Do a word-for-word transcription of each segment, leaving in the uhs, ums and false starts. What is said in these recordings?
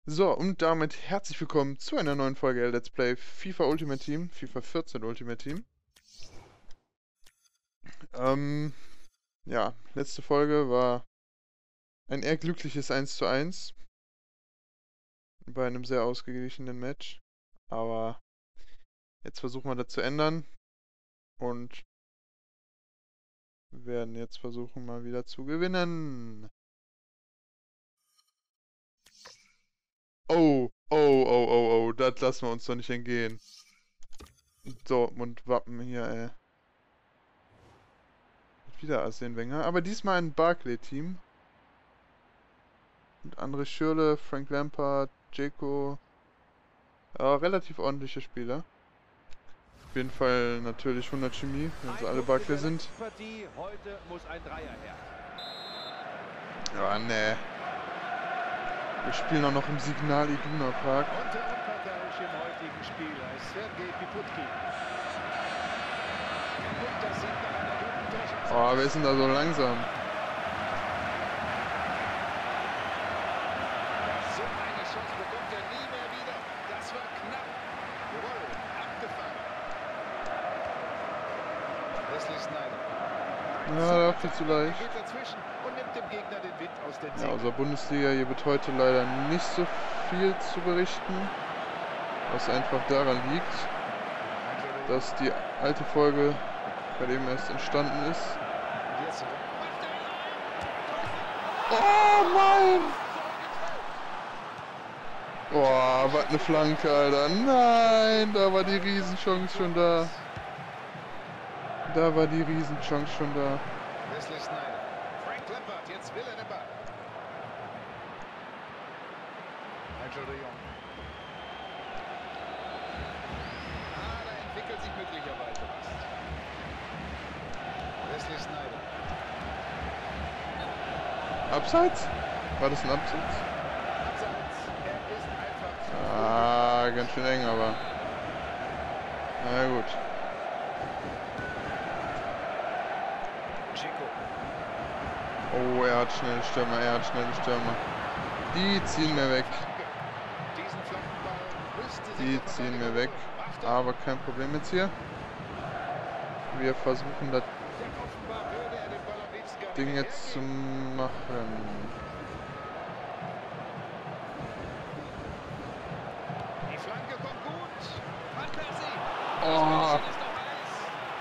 So, und damit herzlich willkommen zu einer neuen Folge Let's Play FIFA Ultimate Team, FIFA vierzehn Ultimate Team. Ähm, ja, letzte Folge war ein eher glückliches eins zu eins bei einem sehr ausgeglichenen Match. Aber jetzt versuchen wir das zu ändern und werden jetzt versuchen mal wieder zu gewinnen. Oh, oh, oh, oh, oh, das lassen wir uns doch nicht entgehen. Dortmund-Wappen hier, ey. Wieder Arsene Wenger, aber diesmal ein Barclay-Team. Und André Schürrle, Frank Lampard, Dzeko. Ja, relativ ordentliche Spieler. Auf jeden Fall natürlich hundert Chemie, wenn sie alle Barclay sind. Heute muss ein Dreier her. Ja, nee. Wir spielen auch noch im Signal Iduna Park. Und der unparteiische im heutigen Spiel heißt Sergej Piputkin. Und das sieht nach einer guten Torschance. Oh, wer ist denn da so langsam? So eine Chance bekommt er nie mehr wieder. Das war knapp. Jawohl, abgefangen. Wesley Sneijder. Ja, da viel zu leicht. Geht dazwischen und nimmt dem Gegner den Wind aus den Ja, Segeln. unser Bundesliga, hier wird heute leider nicht so viel zu berichten. Was einfach daran liegt, dass die alte Folge gerade eben erst entstanden ist. Oh nein! Boah, was eine Flanke, Alter. Nein, da war die Riesenchance schon da. Da war die Riesenchance schon da. Wesley Sneijder. Frank Lampard, jetzt will er den Ball. Nigel de Jong. Ah, da entwickelt sich möglicherweise was. Wesley Sneijder. Abseits? War das ein Abseits? Abseits. Er ist einfach zu Ah, ganz schön eng, aber. Na gut. Dzeko. Oh, er hat schnelle Stürmer, er hat schnelle Stürmer. Die ziehen mir weg. Diesen Flankenball müsste sich Die der ziehen mir Verteidiger weg. holen. Macht er. Aber kein Problem jetzt hier. Wir versuchen das Denn offenbar würde er den Ball am liebsten gar nicht Ding mehr jetzt zu hergeben. machen. Die Flanke kommt gut. Van Persie. Oh, Das ist noch heiß.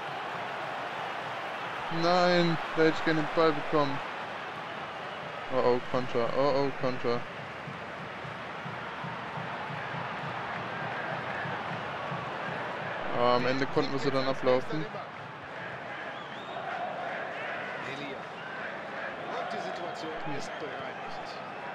nein, da hätte ich gerne den Ball bekommen. Oh oh, Konter, oh oh, Konter. Aber am Ende konnten wir sie dann ablaufen. Elia. Und die Situation ist bereinigt.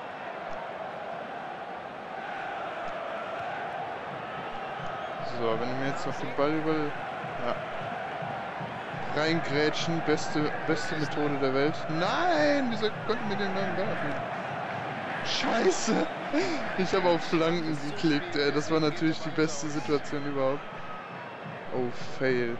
So, wenn wir jetzt noch den Ball über... Ja. Reingrätschen, beste, beste Methode der Welt. Nein, wieso konnten wir den dann werfen? Scheiße! Ich habe auf Flanken geklickt, ey. Das war natürlich die beste Situation überhaupt. Oh, fail.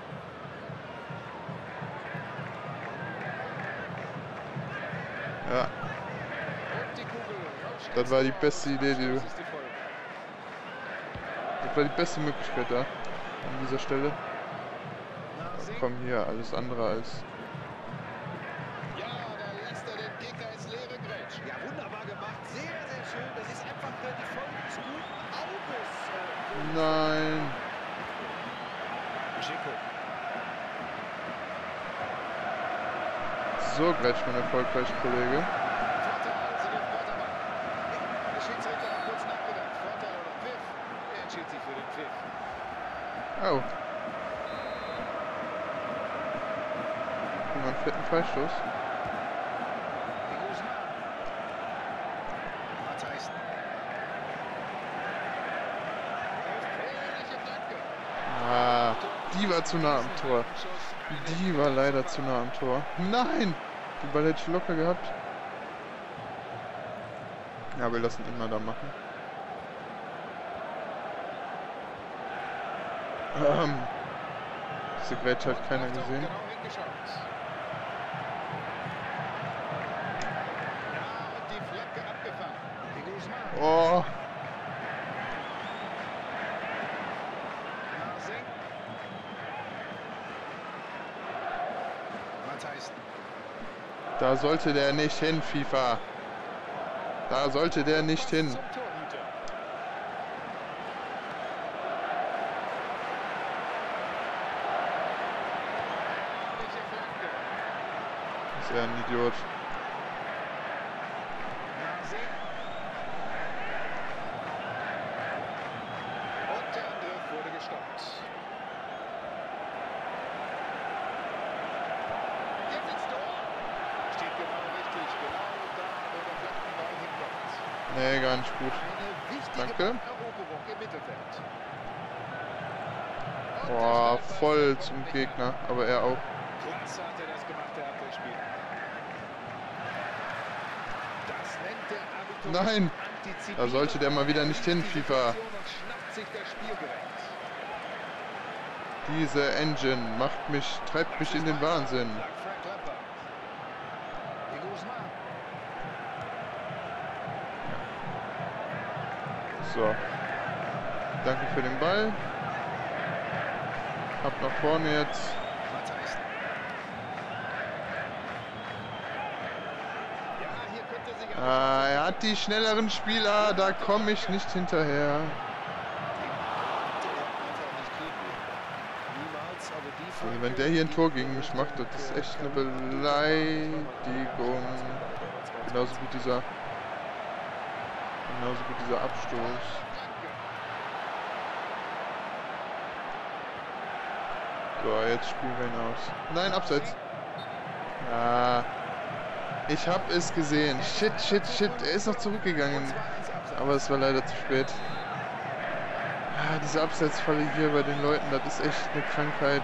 Ja, Und die Kugel rauscht das war die ins Tor. beste Idee, die du... Das ist die Folge. Das war die beste Möglichkeit da. An dieser Stelle. Nasing. Komm hier, alles andere als... Ja, da lässt er den Kicker ins leere Grätschen. Ja, wunderbar gemacht. Sehr, sehr schön. Das ist einfach äh, die Folge des guten Auges. Äh, Nein. Dzeko. So grätscht mein erfolgreicher Kollege. Vorteil, sie dürfen weitermachen. Der Schiedsrichter hat kurz nachgedacht. Vorteil oder Pfiff? Er entschied sich für den Pfiff. Oh. Guck mal, einen fetten Freistoß. Die Guzman. Matthijssen. Gefährliche Flanke. Ah, die war zu nah am Tor. Die war leider zu nah am Tor. Nein! Den Ball hätte ich locker gehabt. Ja, wir lassen ihn mal da machen. Ähm. Diese Grätsche hat keiner gesehen. Genau hingeschaut. Ja, und die Flanke abgefangen. Die Guzman. Oh. Da sollte der nicht hin, FIFA. Da sollte der nicht hin. Ist ja ein Idiot. Und der Angriff wurde gestoppt. Jetzt ins Tor. Steht genau richtig. Genau da, wo der Flankenball hinkommt. Nee, gar nicht gut. Eine wichtige Danke. Eroberung im Mittelfeld. Und Boah, der Steilpass voll kommt zum nicht Gegner. Aber er auch. an. Klasse hat er das gemacht, der Abwehrspieler. Das nennt der Abiturist Nein. Antizipieren. Da sollte der mal wieder nicht hin, Die FIFA. Situation und schnappt sich das Spielgerät. Diese Engine macht mich, treibt mich in den Wahnsinn. Sagt Frank Lampard. Diego Guzman. So. Danke für den Ball. Ab nach vorne jetzt. Matthijssen. Ja, hier könnte sich Ah, er hat die schnelleren Spieler. Da komme ich nicht hinterher. Also wenn der hier ein Tor gegen mich macht, das ist echt eine Beleidigung. Genauso wie dieser, genauso wie dieser Abstoß. So, jetzt spielen wir ihn aus. Nein, abseits. Ah, ich habe es gesehen. Shit, shit, shit. Er ist noch zurückgegangen. Aber es war leider zu spät. Ah, diese Abseitsfalle hier bei den Leuten, das ist echt eine Krankheit.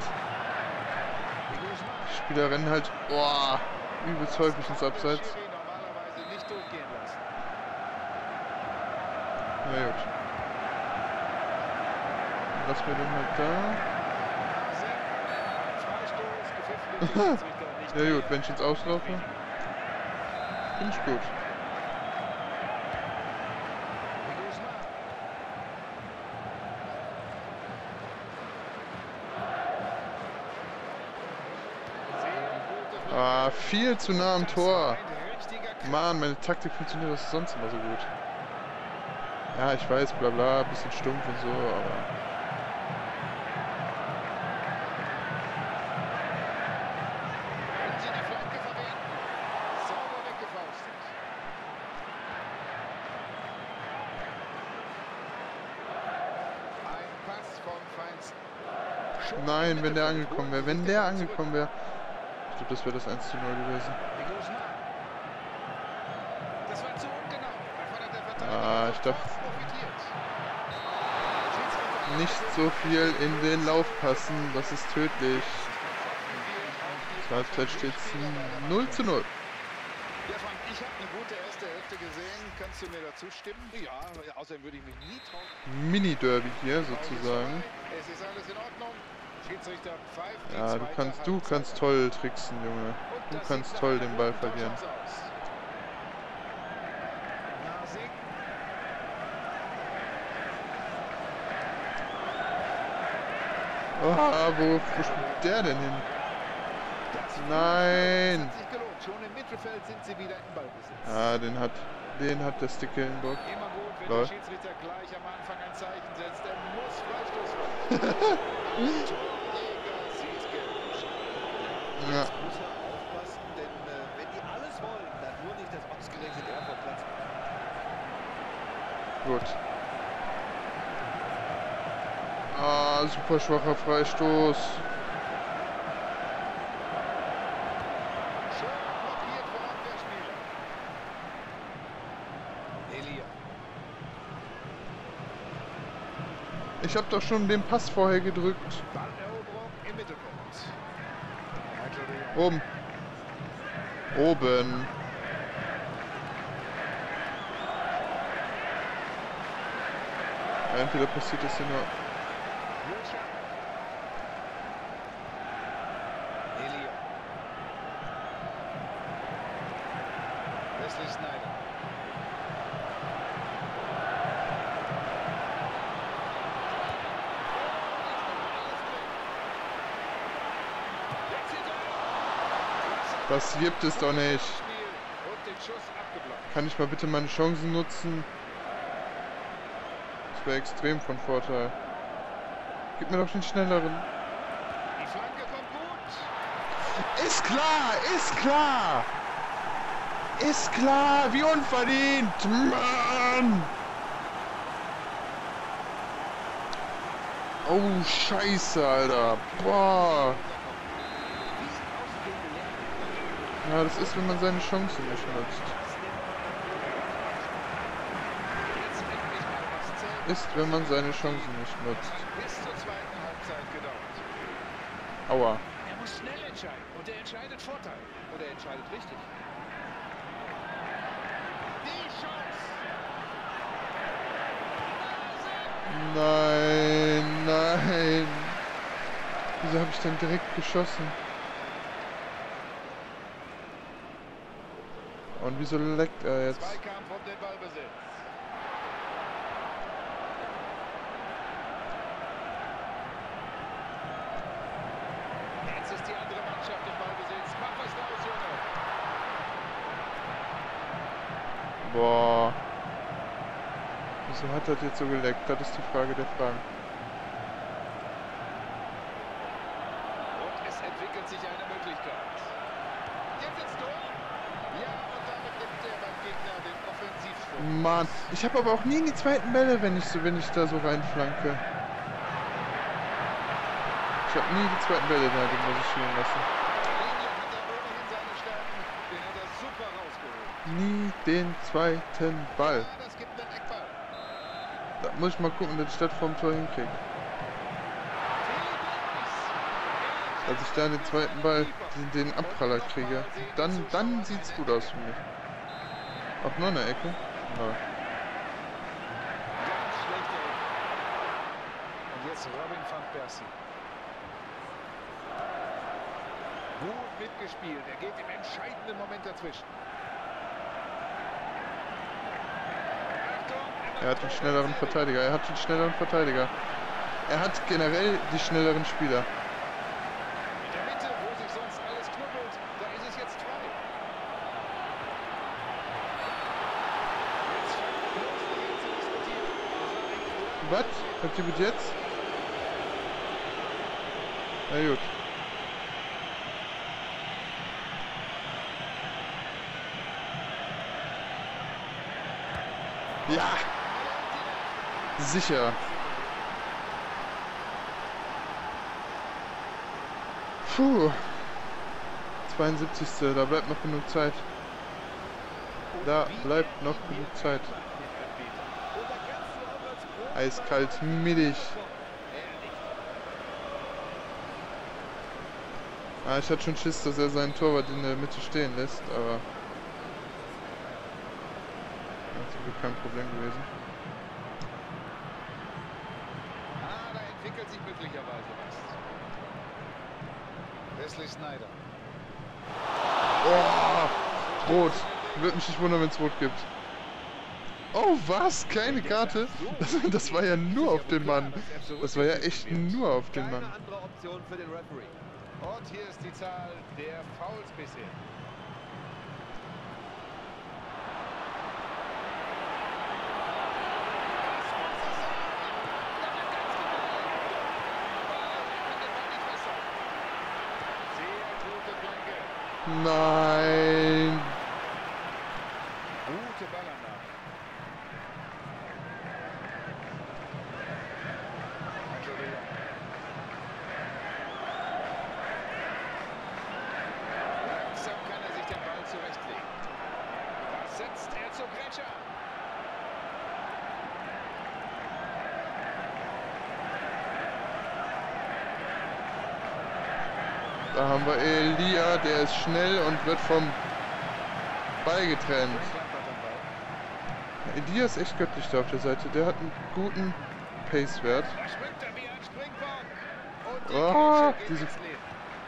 Die Spieler rennen halt, boah, übelst häufig ins Abseits. normalerweise nicht durchgehen lassen. Na gut. Dann lassen wir den halt da. Freistoß, gepfiffen, der Schiedsrichter nicht. Ja gut, wenn ich jetzt auslaufe, bin ich gut. Ah, viel zu nah am Tor. Mann, meine Taktik funktioniert das sonst immer so gut. Ja, ich weiß, bla bla, bisschen stumpf und so, aber... Können Sie die Flanke verwerten? Sauber weggefaustet. Ein Pass vom Feinsten. Schon Nein, im wenn der Mittelfeld. angekommen wäre. Wenn der angekommen wäre. Ich glaube, das wäre das eins zu null gewesen. Guzman. Das war zu ungenau. Davon hat der Verteidiger Ah, ich darf profitiert. nicht so viel in den Lauf passen. Das ist tödlich. Zur Halbzeit steht es null zu null. Ja, Frank, ich habe eine gute erste Hälfte gesehen. Kannst du mir dazu stimmen? Ja, außerdem würde ich mich nie trauen. Mini-Derby hier sozusagen. Es ist alles in Ordnung. Schiedsrichter pfeift die Ja, du zweite kannst, du Halbzeit kannst an. toll tricksen, Junge. Und Du das kannst sieht toll nach den einer Ball guten verlieren. Torchance aus. Nasing. Ah, wo, wo spielt der denn hin? Das Nein! hat sich gelohnt. Schon im Mittelfeld sind sie wieder im Ballbesitz. Ah, den hat, den hat der Stick in Bock. Immer gut, wenn Lol. der Schiedsrichter gleich am Anfang ein Zeichen setzt. Er muss Freistoß machen. Torjäger sieht gelb. Ja, Jetzt muss er aufpassen, denn äh, wenn die alles wollen, dann nur nicht das ausgerechnet er vom Platz. gut. Ah, super schwacher Freistoß. Schön blockiert vom Abwehrspieler. Elia. Ich habe doch schon den Pass vorher gedrückt. Balleroberung im Mittelfeld. Michael de Jong. Oben. Oben. Entweder passiert das hier nur. Wilshere. Elia. Wesley Sneijder. Das gibt es doch nicht. Kann ich mal bitte meine Chancen nutzen? Das wäre extrem von Vorteil. Gib mir doch den schnelleren. Die Flanke kommt gut. Ist klar, ist klar. Ist klar, wie unverdient. Mann. Oh, scheiße, Alter. Boah. Ja, das ist, wenn man seine Chancen nicht nutzt. Ist, wenn man seine Chancen nicht nutzt. Bis zur zweiten Halbzeit gedauert. Aua. Er muss schnell entscheiden und er entscheidet Vorteil. Oder er entscheidet richtig. Die Chance. Nein, nein. Wieso habe ich denn direkt geschossen? Und wieso leckt er jetzt? Zweikampf um den Ballbesitz. Jetzt ist die andere Mannschaft im Ballbesitz. Mach was draus, Junge. Boah. Wieso hat das jetzt so geleckt? Das ist die Frage der Fragen. Und es entwickelt sich eine Möglichkeit. Jetzt ins Tor. Ja, und damit nimmt er beim Gegner den Offensivschwung. Mann, ich habe aber auch nie in die zweiten Bälle, wenn ich so, wenn ich da so reinflanke. Ich habe nie die zweiten Bälle da, die muss ich spielen lassen. Linie hat er ohnehin seine Stärken. Den hat er super rausgeholt. Nie den zweiten Ball. Ja, das gibt einen Eckball. Da muss ich mal gucken, dass ich das vom Tor hinkriege. Als ich da den zweiten Ball, den, den Abpraller kriege, dann, dann sieht's gut aus für mich. Auch nur eine Ecke? Nein. Ganz schlechte Ecke. Und jetzt Robin van Persie. Gut mitgespielt. Er geht im entscheidenden Moment dazwischen. Er hat den schnelleren Verteidiger. Er hat den schnelleren Verteidiger. Er hat generell die schnelleren Spieler. In der Mitte, wo sich sonst alles knubbelt, da ist es jetzt frei. Jetzt fängt bloß daran zu diskutieren. Das war ein Was? Was gibt es jetzt? Na gut. Ja! Sicher. Puh. zweiundsiebzigste Da bleibt noch genug Zeit. Da bleibt noch genug Zeit. Eiskalt, mittig. Ah, ich hatte schon Schiss, dass er seinen Torwart in der Mitte stehen lässt, aber das wäre kein Problem gewesen. Ah, da entwickelt sich möglicherweise was. Wesley Sneijder. Oh, rot. Würde mich nicht wundern, wenn es rot gibt. Oh, was? Keine Karte? Das, das war ja nur auf den Mann. Das war ja echt nur auf den Mann. Keine andere Option für den Referee. Und hier ist die Zahl der Fouls bisher. Nein. Gute Ballannahme. Langsam kann er sich den Ball zurechtlegen. Das setzt er zur Grätsche an. Da haben wir Elia, der ist schnell und wird vom Ball getrennt. Elia ist echt göttlich da auf der Seite. Der hat einen guten Pace-Wert. Da springt er wie ein Springbock. Und die Oh, Grätsche geht diese... ins Leben.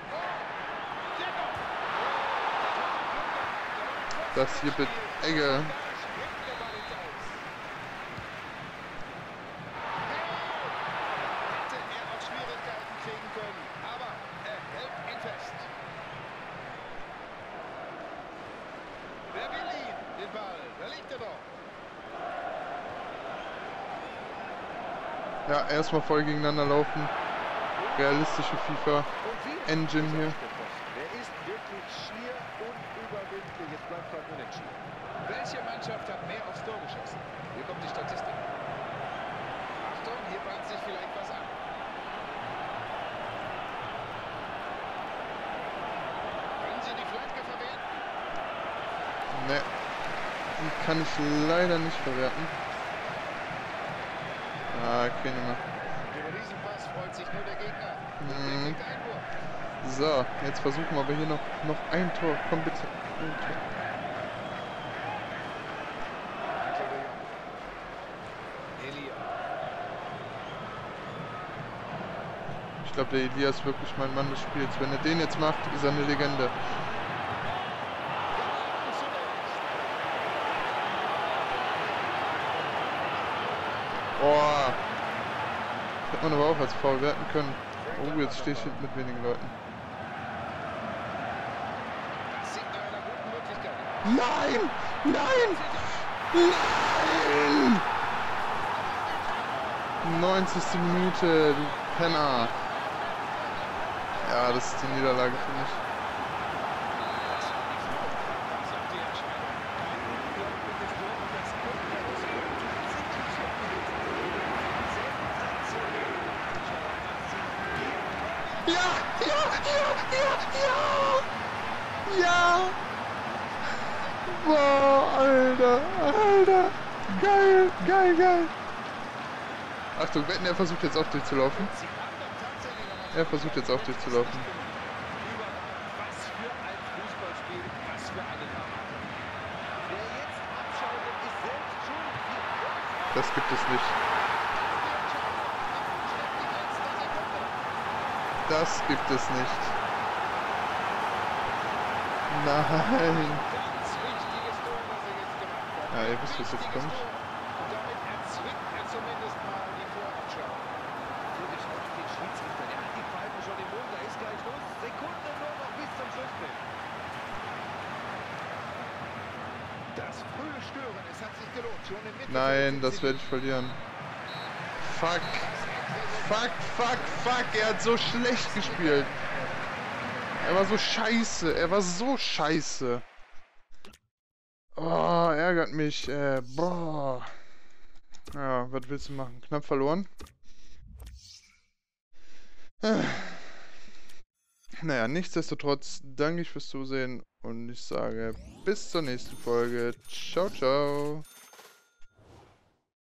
Das hier mit Egge. Hätte er auch Schwierigkeiten kriegen können, aber er hält ihn fest. Ja, erstmal voll gegeneinander laufen. Realistische FIFA-Engine hier. Der ist wirklich schier unüberwindlich. Jetzt bleibt kein Unentschieden. Welche Mannschaft hat mehr aufs Tor geschossen? Hier kommt die Statistik. Achtung, hier bahnt sich vielleicht was an. Können Sie die Flanke verwerten? Ne, die kann ich leider nicht verwerten. Ah, okay, nicht mehr. Über diesen Pass freut sich nur der Gegner. Mhm. Der Einwurf. So, jetzt versuchen wir aber hier noch, noch ein Tor. Komm bitte. Ein Tor. Elia. Ich glaube, der Elia ist wirklich mein Mann des Spiels. Wenn er den jetzt macht, ist er eine Legende. Boah. Hätte man aber auch als Foul werten können. Oh, jetzt stehe ich hinten mit wenigen Leuten. Das sieht nach einer guten Möglichkeit aus. Nein! Nein! Nein! neunzigste Minute, du Penner. Ja, das ist die Niederlage für mich. Ja, ja, ja, ja, ja! Ja! Boah, Alter, Alter! Geil, geil, geil! Achtung, Wetten, er versucht jetzt auch durchzulaufen. Er versucht jetzt auch durchzulaufen. Was für ein Fußballspiel, was für eine Parade. Wer jetzt abschaltet, ist selbst schuld. Das gibt es nicht. Das gibt es nicht. Nein. Ganz wichtiges Tor, was er jetzt gemacht hat. Ja, ihr wisst, was jetzt kommt. Und damit erzwingt er zumindest mal die Vorabschau. Natürlich auch den Schiedsrichter. Der hat die Pfeife schon im Mund. Da ist gleich los. Sekunde nur noch bis zum Schlussbild. Das frühe Stören, es hat sich gelohnt. Schon im Mittelfeld Nein, sind das sie werde ich verlieren. Fuck. Fuck, fuck, fuck. Er hat so schlecht gespielt. Er war so scheiße. Er war so scheiße. Oh, ärgert mich. Äh, boah. Ja, was willst du machen? Knapp verloren. Äh. Naja, nichtsdestotrotz danke ich fürs Zusehen und ich sage bis zur nächsten Folge. Ciao, ciao.